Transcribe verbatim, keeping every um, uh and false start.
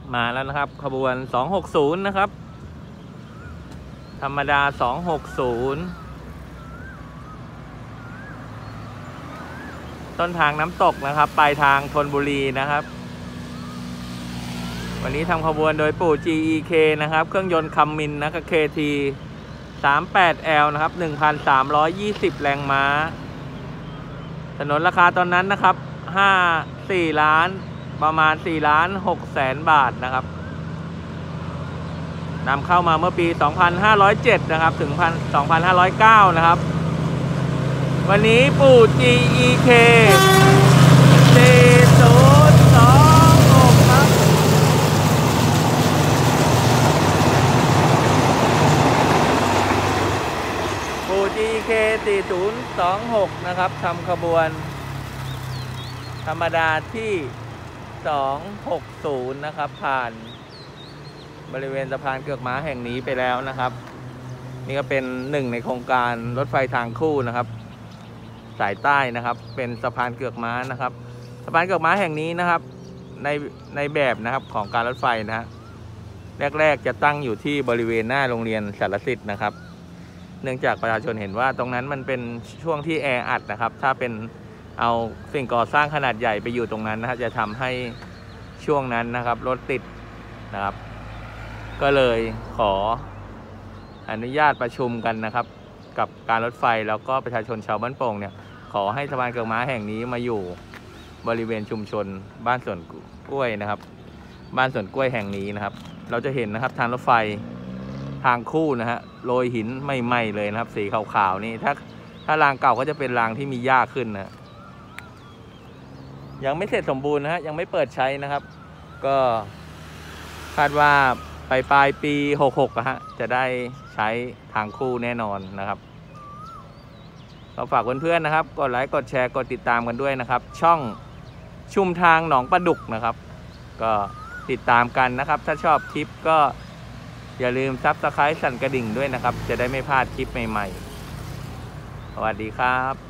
มาแล้วนะครับขบวนสองหกศูนย์นะครับธรรมดาสองหกศูนย์ต้นทางน้ำตกนะครับปลายทางธนบุรีนะครับวันนี้ทำขบวนโดยปู่ จี อี เค นะครับเครื่องยนต์คัมมินนะครับ เค ที สามแปดแอล นะครับ หนึ่งพันสามร้อยยี่สิบ แรงม้าถนนราคาตอนนั้นนะครับห้า สี่ล้านประมาณสี่ล้านหกแสนบาทนะครับนำเข้ามาเมื่อปีสองพันห้าร้อยเจ็ดนะครับถึงสองพันห้าร้อยเก้านะครับวันนี้ปู่ จี อี เค สี่ศูนย์สองหกครับปู่ จี อี เค สี่ศูนย์สองหกนะครับทำขบวนธรรมดาที่สองหกศูนย์นะครับผ่านบริเวณสะพานเกือกม้าแห่งนี้ไปแล้วนะครับนี่ก็เป็นหนึ่งในโครงการรถไฟทางคู่นะครับสายใต้นะครับเป็นสะพานเกือกม้านะครับสะพานเกือกม้าแห่งนี้นะครับในในแบบนะครับของการรถไฟนะฮะแรกๆจะตั้งอยู่ที่บริเวณหน้าโรงเรียนสารสิทธิ์นะครับเนื่องจากประชาชนเห็นว่าตรงนั้นมันเป็นช่วงที่แออัดนะครับถ้าเป็นเอาสิ่งก่อสร้างขนาดใหญ่ไปอยู่ตรงนั้นนะฮะจะทำให้ช่วงนั้นนะครับรถติดนะครับก็เลยขออนุญาตประชุมกันนะครับกับการรถไฟแล้วก็ประชาชนชาวบ้านโป่งเนี่ยขอให้สะพานเกือกม้าแห่งนี้มาอยู่บริเวณชุมชนบ้านสวนกล้วยนะครับบ้านสวนกล้วยแห่งนี้นะครับเราจะเห็นนะครับทางรถไฟทางคู่นะฮะโรยหินใหม่ๆเลยนะครับสีขาวๆนี่ถ้าถ้ารางเก่าก็จะเป็นรางที่มีหญ้าขึ้นนะยังไม่เสร็จสมบูรณ์นะฮะยังไม่เปิดใช้นะครับก็คาดว่าปลายปลายปีหกหกนะฮะจะได้ใช้ทางคู่แน่นอนนะครับก็ฝากเพื่อนๆนะครับกดไลค์กดแชร์กดติดตามกันด้วยนะครับช่องชุมทางหนองปลาดุกนะครับก็ติดตามกันนะครับถ้าชอบคลิปก็อย่าลืมซับสไครต์สั่นกระดิ่งด้วยนะครับจะได้ไม่พลาดคลิปใหม่ๆสวัสดีครับ